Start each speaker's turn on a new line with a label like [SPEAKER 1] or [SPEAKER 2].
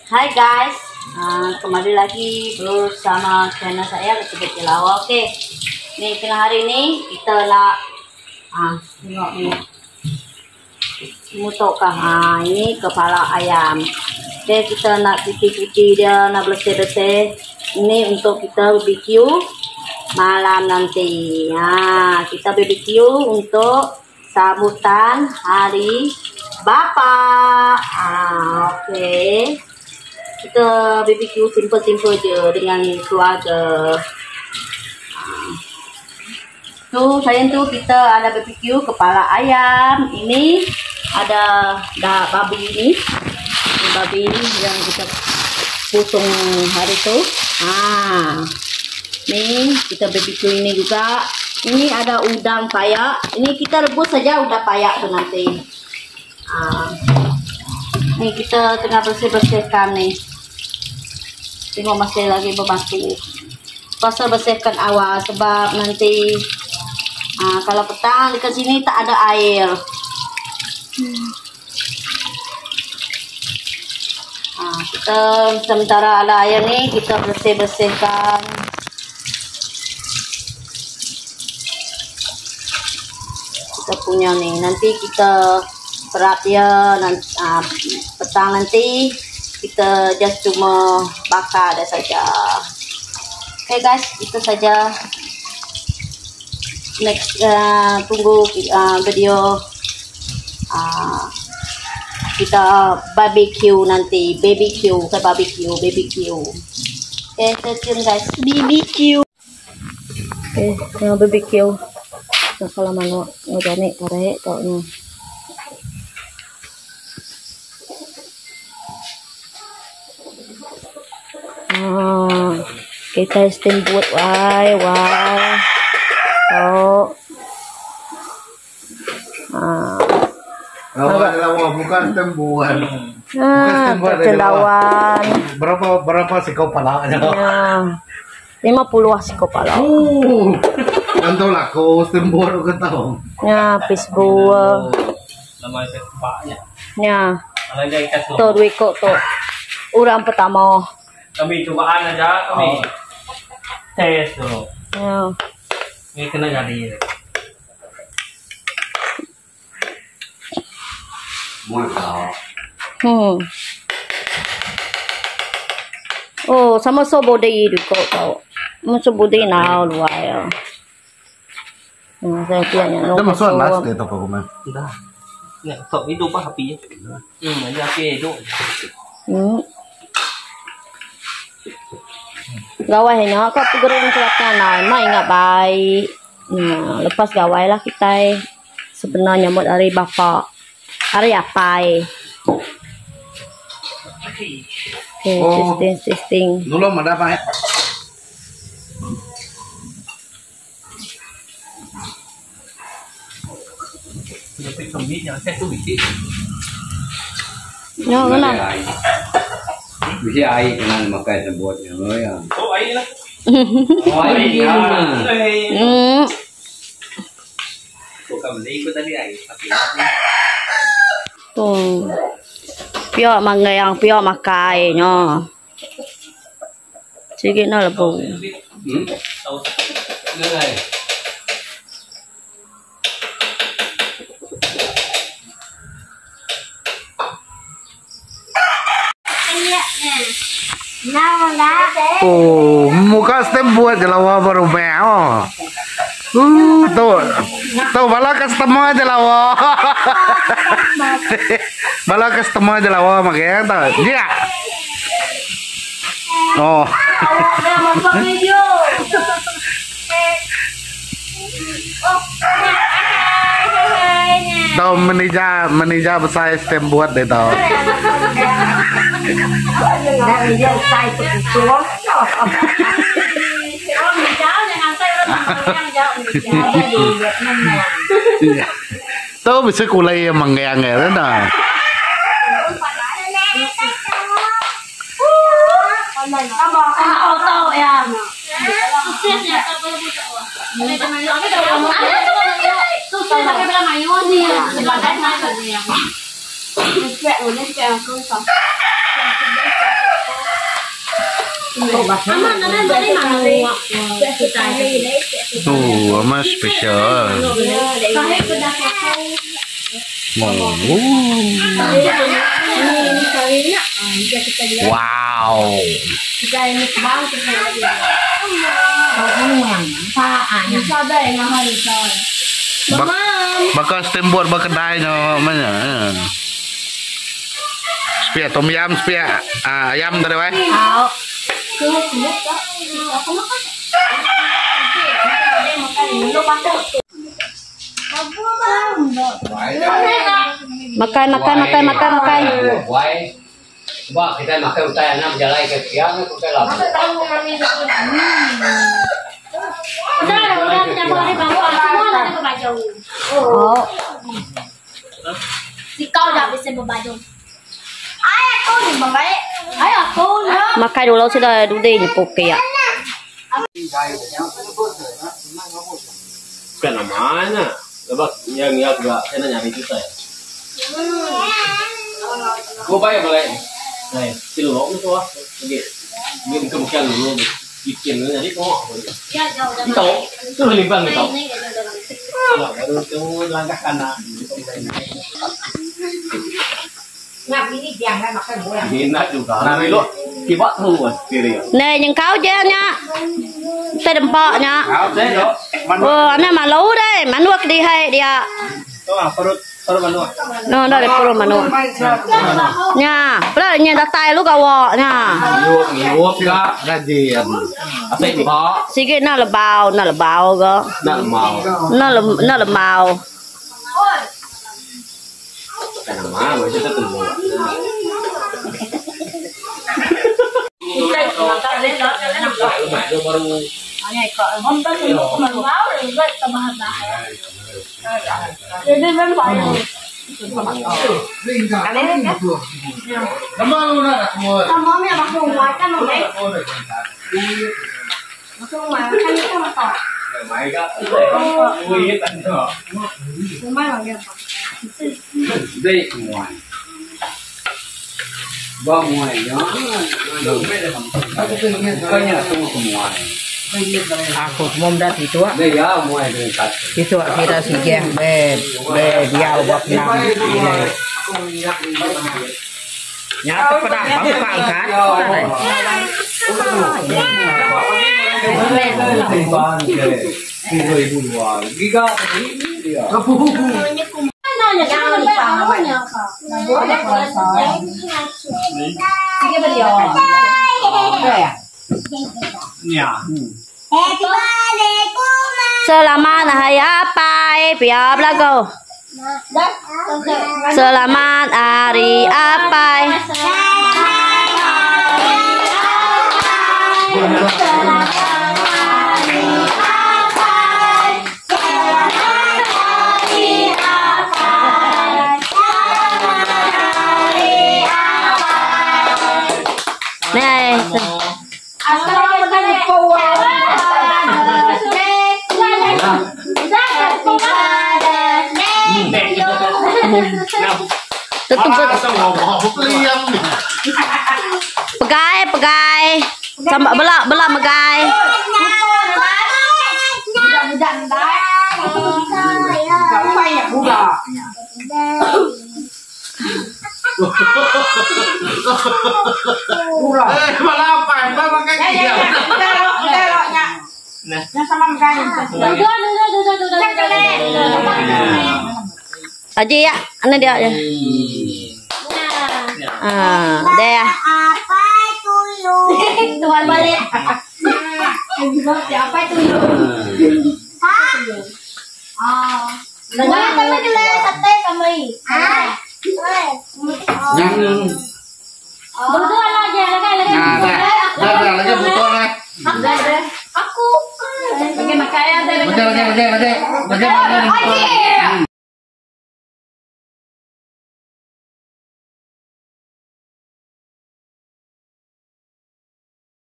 [SPEAKER 1] Hai guys, kembali lagi bersama channel saya Recipet Jelawa. Oke, nih tengah hari ini kita nak tengok ni mutokkah. Ini kepala ayam. Oke, kita nak cuci dia, nak bersih-bersih. Ini untuk kita BBQ malam nanti. Kita BBQ untuk sambutan hari Bapak. Oke. Kita BBQ simple-simple je dengan keluarga. Sayang kita ada BBQ kepala ayam. Ini ada babi ini. Babi yang kita pusung hari itu. Nih kita BBQ ini juga. Ini ada udang payak. Ini kita rebus saja udang payak tuh nanti. Nih kita tengah bersihkan nih. Tengok masih lagi berbatu. Pasal bersihkan awal sebab nanti kalau petang dekat sini tak ada air. Kita sementara ada air nih kita bersihkan. Kita punya nih nanti kita perat dia nanti petang nanti kita just cuma bakar dah saja. Oke guys, itu saja. Next tunggu video kita barbecue nanti. BBQ bukan BBQ. Oke, stay tune guys. BBQ. Oke, yang BBQ. Nah, kalau mau ngejani tarik toknya. Kita steamboat wow.
[SPEAKER 2] Lawan bukan tembuan.
[SPEAKER 1] Celawan.
[SPEAKER 2] Berapa siko palanya?
[SPEAKER 1] 50 siko pala.
[SPEAKER 2] Kanto laku tembuan ke tahu.
[SPEAKER 1] Pisbuah.
[SPEAKER 3] Nama paknya.
[SPEAKER 1] Tuh wiko tuh. Orang pertama.
[SPEAKER 3] Kami cobaan aja, kami tes dulu. Ini kena jadi.
[SPEAKER 1] Oh, sama sobo deh itu kau. Sobo deh now luar. Saya tiada.
[SPEAKER 2] Dah masuk last deh toko komen.
[SPEAKER 3] Dah. Nggak, sok itu apa api? Aja api itu.
[SPEAKER 1] Gawainya kok pikiran kuatnya mai nggak baik. Lepas gawai lah kita. Sebenarnya mau dari bapak. Hari apa? Oke, testing.
[SPEAKER 2] Dulu ada apa ya?
[SPEAKER 3] Tapi kami jangan saya tuh bikin.
[SPEAKER 1] Kenapa?
[SPEAKER 4] Bisa air dengan makai sebutnya, ya.
[SPEAKER 3] Oh air lah.
[SPEAKER 4] Oh air.
[SPEAKER 3] Bukan beli ikut tadi air.
[SPEAKER 1] Tuh, pio manggayang pio makainya. Sige na labo.
[SPEAKER 3] Tahu.
[SPEAKER 4] Ngai.
[SPEAKER 2] Oh, muka tembuan jelawa baru meo. Tuh bala customer jelawa. Bala customer jelawa makanya tahu. Dia. Oh. Tahu menija besar tembuat deh tahu. Tahu bisa kulai manggayang ya, dah.
[SPEAKER 1] Ini
[SPEAKER 2] Ama spesial. Wow. Bakal steamboat bakal kedai mana? Spia tom yam spia ayam tadi weh.
[SPEAKER 1] Makan.
[SPEAKER 4] Coba kita makan utai anak berjalan ke tiang kita lama.
[SPEAKER 1] Oh.
[SPEAKER 5] Si kau dah bisa berbaju. Ayah kau ni bangkai. Ayah kau lah.
[SPEAKER 1] Makan dulu sudah duduk ni poke ya.
[SPEAKER 3] Bukan namanya. Lepas yang juga saya nyari kita ya. Gua bayar boleh. Này, cái lỗ nó to, mình cầm keo lỗ đi kiếm nó đi có đi tàu, cứ hơi liên quan người tàu. Tôi làm các anh à.
[SPEAKER 5] Ngap ini tiang kan makan bola.
[SPEAKER 3] Ini nak juga. Nah, lo kibat tu kan, kiri.
[SPEAKER 1] Nè, những cáo chứ nhá. Tay đầm bọ nhá.
[SPEAKER 3] Kau saya lo.
[SPEAKER 1] Anh em mà lấu đây, mà nuốt đi hay đi ạ.
[SPEAKER 3] Perut manu.
[SPEAKER 1] No, đây là pro mà nuốt. Nha, bây giờ nhìn ta tay lúc nào vợ nha.
[SPEAKER 3] Ngiup juga rajin. Apa itu?
[SPEAKER 1] Sige nó là bào cơ. Nó là màu.
[SPEAKER 3] Cái nama macam tu tu.
[SPEAKER 4] Đây ngoài vào ngoài nó đừng coi như là không có ngoài.
[SPEAKER 6] Aku mom dah itu
[SPEAKER 4] Đây ya ngoài đường cắt.
[SPEAKER 6] itu kita sikang be dia buat nam ini. Nyata pada bang kan.
[SPEAKER 4] Người buồn hòa đi ra đi à.
[SPEAKER 1] Selamat hari apa? Biar belagu. Selamat hari apa? Này. Pegai. Sampai belak pegai.
[SPEAKER 2] Malah apa? Malah kayak gitu.
[SPEAKER 1] Aji ya, ana dia ya. Deh.
[SPEAKER 5] Tuhan balik. Siapa itu? Jangan sampai gelas sate kami. Berdua aja, lagi.
[SPEAKER 2] Dah lagi butuh lah.
[SPEAKER 5] Aku.
[SPEAKER 2] Lagi.